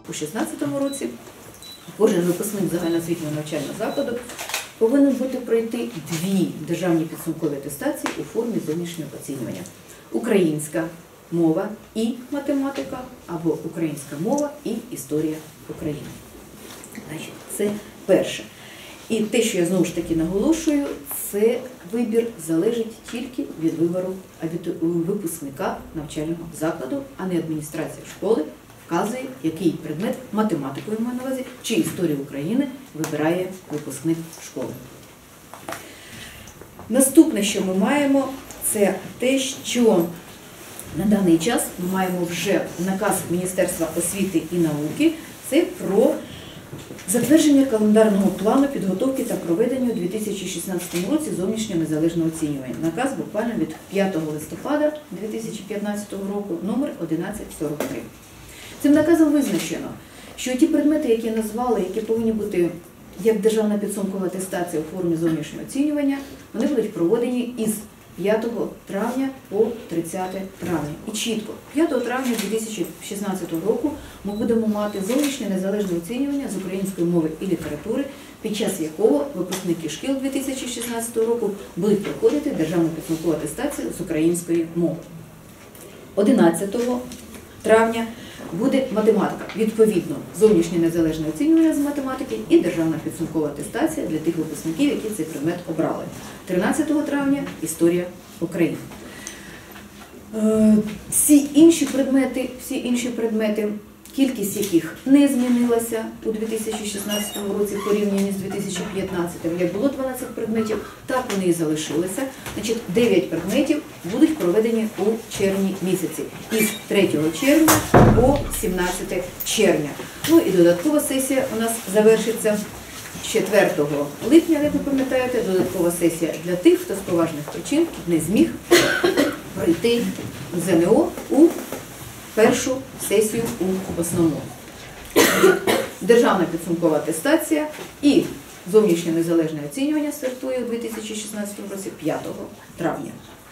у 2016 році кожен випускник загальноосвітнього навчального закладу повинен бути пройти 2 державні підсумкові атестації у формі зовнішнього оцінювання. Українська мова і математика, або українська мова і історія України. Значить, це перше. І те, що я знову ж таки наголошую, це вибір залежить тільки від вибору випускника навчального закладу, а не адміністрація школи вказує, який предмет, математику я маю на увазі, чи історію України вибирає випускник школи. Наступне, що ми маємо, це те, що на даний час ми маємо вже наказ Міністерства освіти і науки, це про затвердження календарного плану підготовки та проведення у 2016 році зовнішнього незалежного оцінювання. Наказ буквально від 5 листопада 2015 року, номер 1143. Цим наказом визначено, що ті предмети, які назвали, які повинні бути як державна підсумкова атестація у формі зовнішнього оцінювання, вони будуть проведені із 5 травня по 30 травня. І чітко, 5 травня 2016 року ми будемо мати зовнішнє незалежне оцінювання з української мови і літератури, під час якого випускники шкіл 2016 року будуть проходити державну підсумкову атестацію з української мови. 11 травня буде математика. Відповідно, зовнішнє незалежне оцінювання з математики і державна підсумкова атестація для тих випускників, які цей предмет обрали. 13 травня – історія України. Всі інші предмети, кількість яких не змінилася у 2016 році порівняно з 2015. Як було 12 предметів, так вони і залишилися. Значить, 9 предметів будуть проведені у червні місяці. Із 3 червня по 17 червня. Ну і додаткова сесія у нас завершиться 4 липня, як ви пам'ятаєте, додаткова сесія для тих, хто з поважних причин не зміг пройти ЗНО у першу сесію у основному. Державна підсумкова атестація і зовнішнє незалежне оцінювання стартує у 2016 році 5 травня.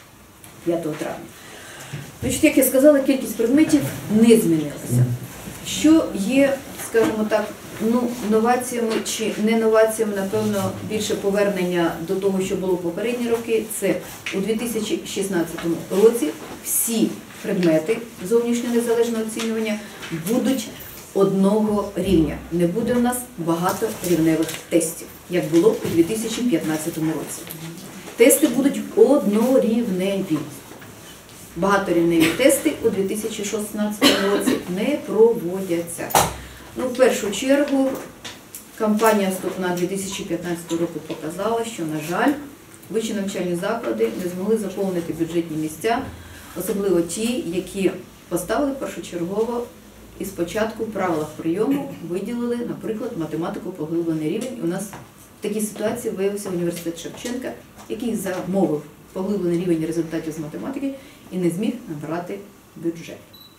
Значить, як я сказала, кількість предметів не змінилася. Що є, скажімо так, новаціями чи не новаціями, напевно, більше повернення до того, що було в попередні роки, це у 2016 році всі предмети зовнішнього незалежного оцінювання будуть одного рівня. Не буде у нас багаторівневих тестів, як було у 2015 році. Тести будуть однорівневі. Багаторівневі тести у 2016 році не проводяться. Ну, в першу чергу, кампанія «Вступна» 2015 року показала, що, на жаль, вищі навчальні заклади не змогли заповнити бюджетні місця, особливо ті, які поставили першочергово і спочатку в правилах прийому виділили, наприклад, математику поглиблений рівень. У нас в такій ситуації виявився університет Шевченка, який замовив поглиблений рівень результатів з математики і не зміг набрати бюджет.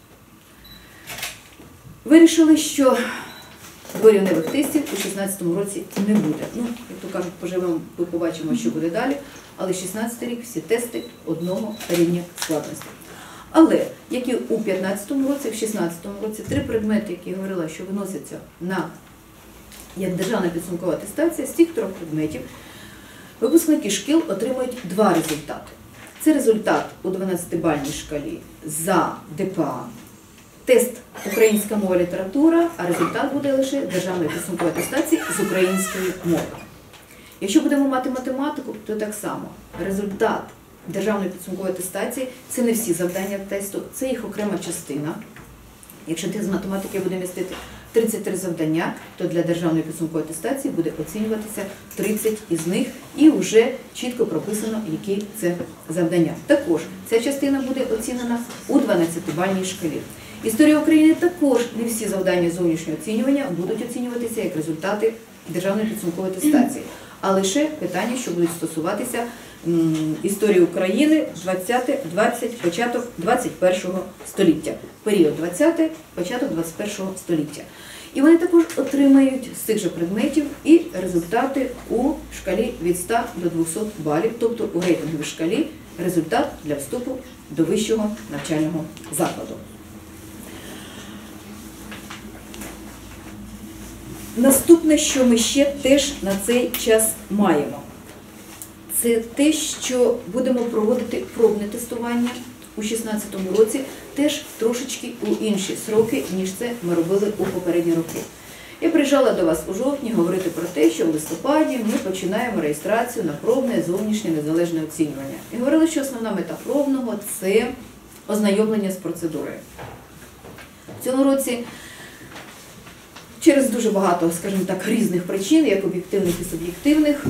Вирішили, що дворівневих тестів у 2016 році не буде. Ну, як то кажуть, поживемо, ми побачимо, що буде далі. Але 2016 рік всі тести одного рівня складності. Але, як і у 2015 році, в 2016 році 3 предмети, які я говорила, що виносяться як державна підсумкова атестація, з цих 3 предметів випускники шкіл отримують 2 результати. Це результат у 12-бальній шкалі за ДПА, тест українська мова, література, а результат буде лише державної підсумкової атестації з української мови. Якщо будемо мати математику, то так само. Результат державної підсумкової атестації – це не всі завдання тесту, це їх окрема частина. Якщо тест з математики буде містити 33 завдання, то для державної підсумкової атестації буде оцінюватися 30 із них і вже чітко прописано, які це завдання. Також ця частина буде оцінена у 12-бальній шкалі. Історія України також не всі завдання зовнішнього оцінювання будуть оцінюватися як результати державної підсумкової атестації, а лише питання, що будуть стосуватися історії України 20, початок 21 століття. Період 20, початок 21 століття. І вони також отримають з цих же предметів і результати у шкалі від 100 до 200 балів, тобто у рейтинговій шкалі результат для вступу до вищого навчального закладу. Наступне, що ми ще теж на цей час маємо, це те, що будемо проводити пробне тестування у 2016 році, теж трошечки у інші сроки, ніж це ми робили у попередні роки. Я приїжджала до вас у жовтні говорити про те, що в листопаді ми починаємо реєстрацію на пробне зовнішнє незалежне оцінювання. І говорили, що основна мета пробного – це ознайомлення з процедурою. В цьому році через дуже багато, скажімо так, різних причин, як об'єктивних і суб'єктивних,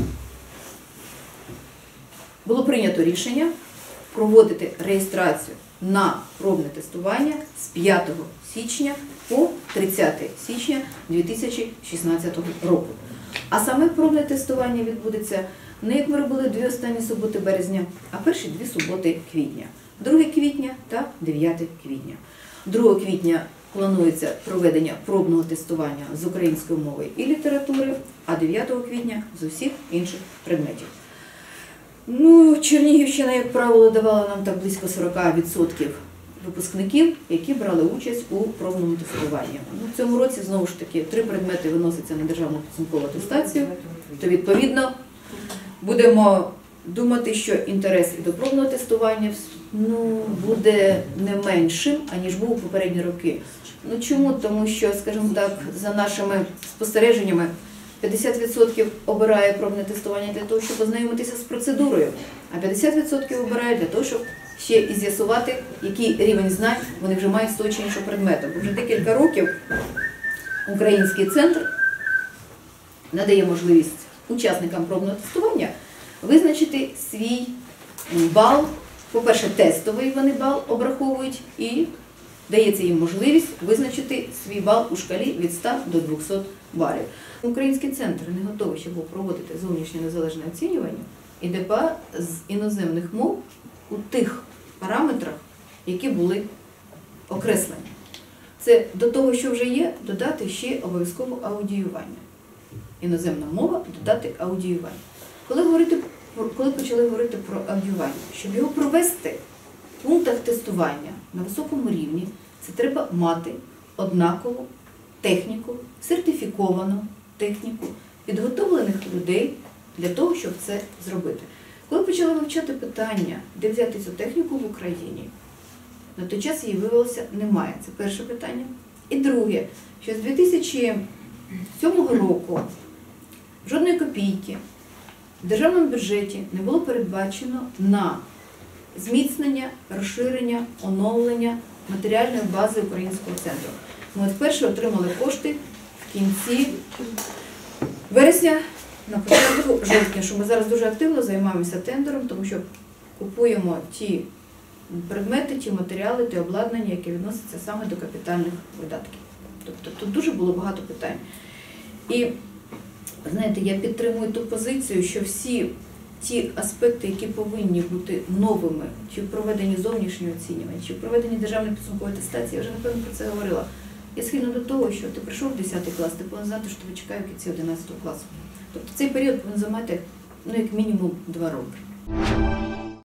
було прийнято рішення проводити реєстрацію на пробне тестування з 5 січня по 30 січня 2016 року. А саме пробне тестування відбудеться не як ми робили 2 останні суботи березня, а перші 2 суботи квітня. 2 квітня та 9 квітня. 2 квітня планується проведення пробного тестування з української мови і літератури, а 9 квітня з усіх інших предметів. Ну, Чернігівщина, як правило, давала нам так близько 40% випускників, які брали участь у пробному тестуванні. Ну, в цьому році, знову ж таки, 3 предмети виносяться на державну підсумкову атестацію, то, відповідно, будемо думати, що інтерес до пробного тестування буде не меншим, аніж був у попередні роки. Ну, чому? Тому що, скажімо так, за нашими спостереженнями, 50% обирає пробне тестування для того, щоб ознайомитися з процедурою, а 50% обирає для того, щоб ще і з'ясувати, який рівень знань вони вже мають з того чи іншого предмету. Бо вже декілька років Український центр надає можливість учасникам пробного тестування визначити свій бал. По-перше, тестовий вони бал обраховують і дається їм можливість визначити свій бал у шкалі від 100 до 200 балів. Український центр не готовий ще був проводити зовнішнє незалежне оцінювання і ДПА з іноземних мов у тих параметрах, які були окреслені. Це до того, що вже є, додати ще обов'язково аудіювання. Іноземна мова – додати аудіювання. Коли почали говорити про аудіювання, щоб його провести в пунктах тестування на високому рівні, це треба мати однакову техніку, сертифіковану техніку, підготовлених людей для того, щоб це зробити. Коли почали вивчати питання, де взяти цю техніку в Україні, на той час її виявилося немає. Це перше питання. І друге, що з 2007 року жодної копійки в державному бюджеті не було передбачено на зміцнення, розширення, оновлення матеріальної бази Українського центру. Ми вперше отримали кошти в кінці вересня, на початку жовтня, що ми зараз дуже активно займаємося тендером, тому що купуємо ті предмети, ті матеріали, ті обладнання, які відносяться саме до капітальних видатків. Тобто тут дуже було багато питань. І, знаєте, я підтримую ту позицію, що всі ті аспекти, які повинні бути новими, чи в проведенні зовнішнього оцінювання, чи в проведенні державної підсумкової атестації, я вже, напевно, про це говорила. Я схильна до того, що ти прийшов в 10 клас, ти повинен знати, що тебе чекає в кінці 11 класу. Тобто цей період повинен займати, як мінімум, 2 роки.